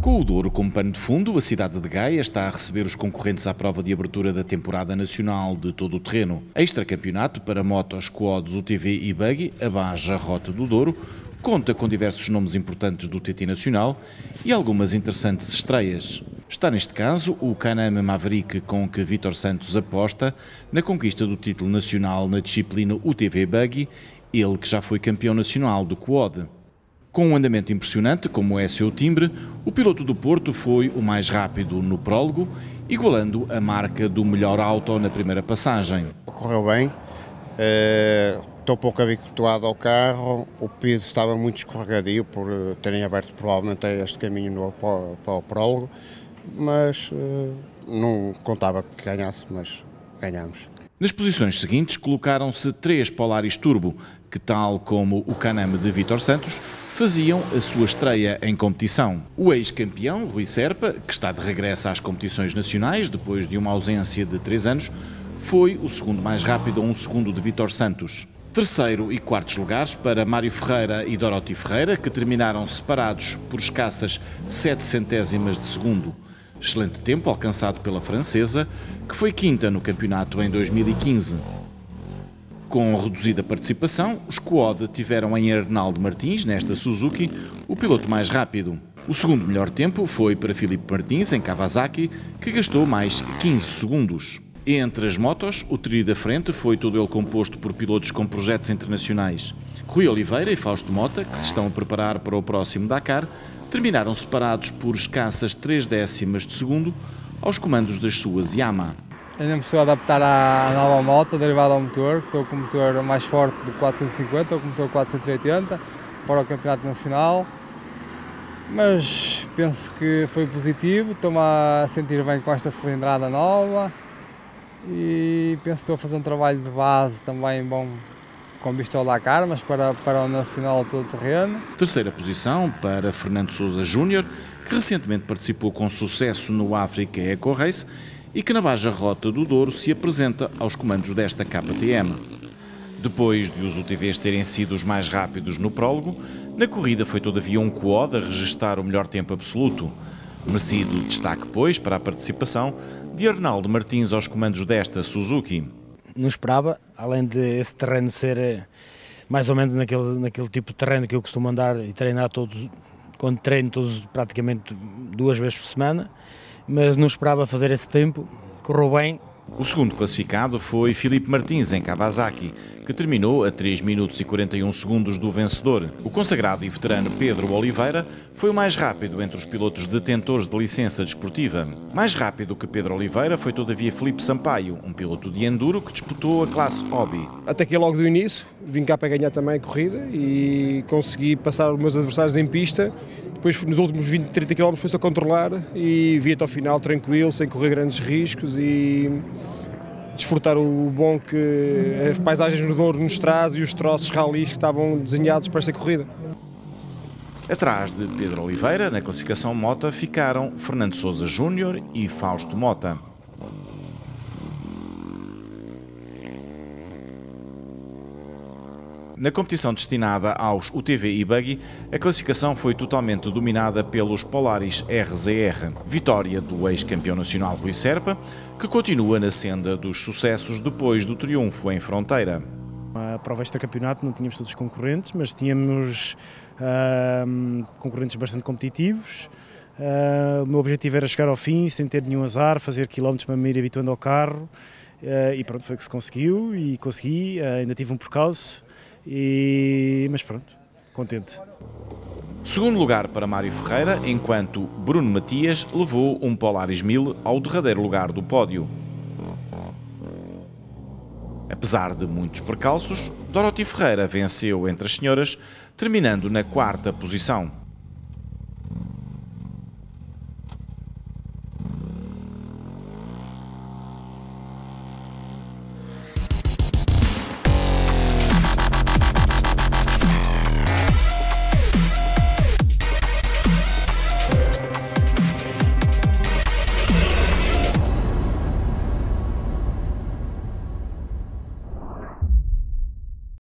Com o Douro como pano de fundo, a cidade de Gaia está a receber os concorrentes à prova de abertura da temporada nacional de todo o terreno. Extra-campeonato para motos, quads, UTV e buggy, a Baja Rota do Douro, conta com diversos nomes importantes do TT nacional e algumas interessantes estreias. Está neste caso o Can-Am Maverick, com que Vítor Santos aposta na conquista do título nacional na disciplina UTV Buggy, ele que já foi campeão nacional do quad. Com um andamento impressionante, como é seu timbre, o piloto do Porto foi o mais rápido no prólogo, igualando a marca do melhor auto na primeira passagem. Correu bem, estou pouco habituado ao carro, o piso estava muito escorregadio por terem aberto provavelmente este caminho para o prólogo, mas não contava que ganhasse, mas ganhamos. Nas posições seguintes colocaram-se 3 Polaris Turbo, que tal como o Can-Am de Vítor Santos, faziam a sua estreia em competição. O ex-campeão, Rui Serpa, que está de regresso às competições nacionais depois de uma ausência de 3 anos, foi o segundo mais rápido a 1 segundo de Vítor Santos. Terceiro e quartos lugares para Mário Ferreira e Doroti Ferreira, que terminaram separados por escassas 7 centésimas de segundo. Excelente tempo alcançado pela francesa, que foi quinta no campeonato em 2015. Com reduzida participação, os quad tiveram em Arnaldo Martins, nesta Suzuki, o piloto mais rápido. O segundo melhor tempo foi para Filipe Martins, em Kawasaki, que gastou mais 15 segundos. Entre as motos, o trio da frente foi todo ele composto por pilotos com projetos internacionais. Rui Oliveira e Fausto Mota, que se estão a preparar para o próximo Dakar, terminaram separados por escassas 3 décimas de segundo aos comandos das suas Yamaha. Ainda me estou a adaptar à nova moto, derivada ao motor. Estou com o motor mais forte do 450, estou com o motor 480 para o Campeonato Nacional. Mas penso que foi positivo, estou-me a sentir bem com esta cilindrada nova e penso que estou a fazer um trabalho de base também bom com vista ao Dakar, mas para o Nacional todo terreno. Terceira posição para Fernando Sousa Júnior, que recentemente participou com sucesso no África Eco Race e que na Baja Rota do Douro se apresenta aos comandos desta KTM. Depois de os UTVs terem sido os mais rápidos no prólogo, na corrida foi todavia um quad a registrar o melhor tempo absoluto. Merecido destaque, pois, para a participação de Arnaldo Martins aos comandos desta Suzuki. Não esperava, além de esse terreno ser mais ou menos naquele tipo de terreno que eu costumo andar e treinar quando treino praticamente 2 vezes por semana, mas não esperava fazer esse tempo, correu bem. O segundo classificado foi Filipe Martins, em Kawasaki, que terminou a 3 minutos e 41 segundos do vencedor. O consagrado e veterano Pedro Oliveira foi o mais rápido entre os pilotos detentores de licença desportiva. Mais rápido que Pedro Oliveira foi todavia Filipe Sampaio, um piloto de enduro que disputou a classe hobby. Ataquei logo do início, vim cá para ganhar também a corrida e consegui passar os meus adversários em pista. Depois, nos últimos 20, 30 km, foi-se a controlar e vi até ao final tranquilo, sem correr grandes riscos e desfrutar o bom que as paisagens no Douro nos traz e os troços ralis que estavam desenhados para esta corrida. Atrás de Pedro Oliveira, na classificação Mota, ficaram Fernando Sousa Júnior e Fausto Mota. Na competição destinada aos UTV e Buggy, a classificação foi totalmente dominada pelos Polaris RZR. Vitória do ex-campeão nacional Rui Serpa, que continua na senda dos sucessos depois do triunfo em Fronteira. A prova extra-campeonato não tínhamos todos os concorrentes, mas tínhamos concorrentes bastante competitivos. O meu objetivo era chegar ao fim sem ter nenhum azar, fazer quilómetros para me ir habituando ao carro e pronto, foi o que se conseguiu e consegui, ainda tive um percalço. Mas pronto, contente. Segundo lugar para Mário Ferreira, enquanto Bruno Matias levou um Polaris 1000 ao derradeiro lugar do pódio. Apesar de muitos percalços, Doroti Ferreira venceu entre as senhoras, terminando na 4ª posição.